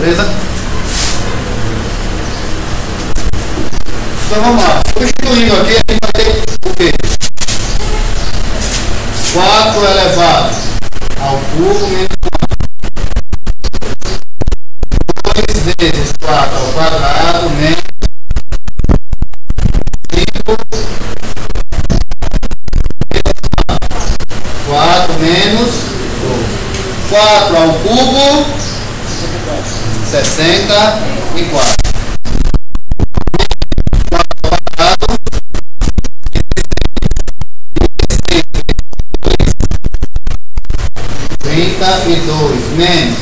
Beleza? Então vamos lá. Substituindo aqui, a gente vai ter o quê? 4 elevado ao cubo menos 2 vezes 4 ao quadrado menos 5 4 menos 4 ao cubo 64 32 menos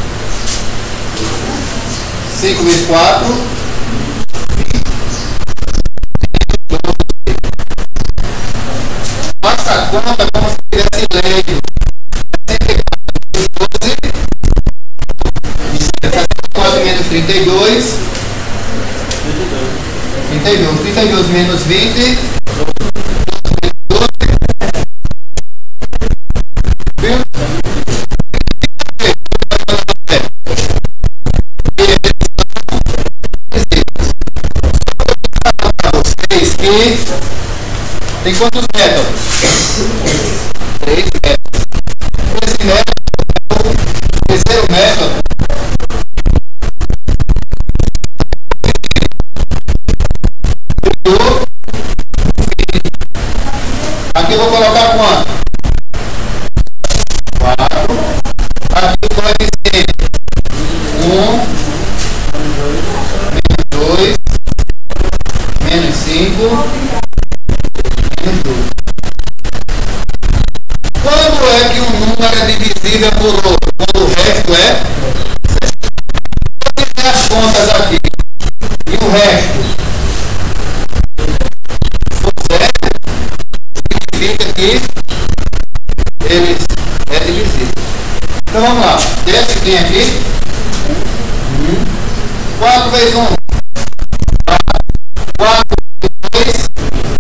5 vezes 4 faça a conta como se tivesse leio 64 menos 32 32 menos 20 tem quantos métodos? 3 métodos. Esse método é o terceiro método. Aqui eu vou colocar quanto? 4. Aqui o coeficiente 1, menos 2, menos 5. Quando é que um número é divisível por outro? Quando o resto é? Quando tem as contas aqui e o resto for zero, significa que ele é divisível. Então vamos lá. Esse tem aqui 4 vezes 1 4 vezes 2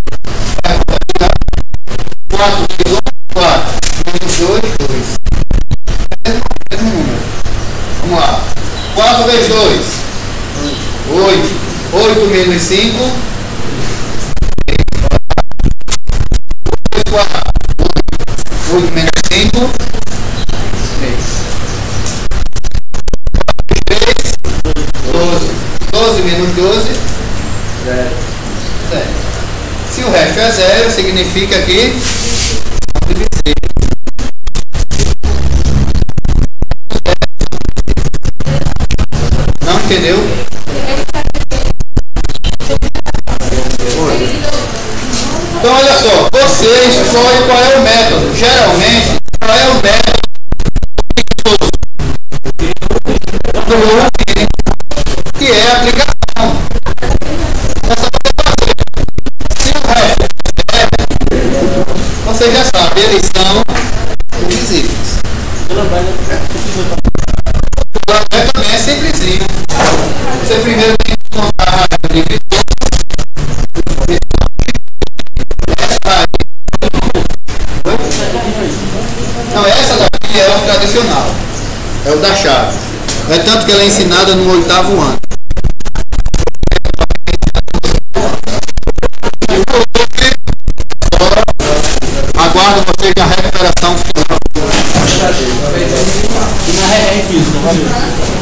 4 vezes 1 4 menos 2 2 mesmo número. Vamos lá. 4 vezes 2 8 8 menos 5 8 vezes 4 8 menos 5 3 12 12 menos 12 0. Se o resto é 0, significa que não entendeu? Então olha só, você escolhe qual é o método. Geralmente, qual é o método que é a aplicação. É só você fazer. Se o resto você já sabe, eles são divisíveis. O problema também é simplesinho. Você primeiro tem que montar a raiz livre. Não, essa daqui é o tradicional. É o da chave. É tanto que ela é ensinada no 8º ano. Aguardo vocês na recuperação final. E na física, valeu.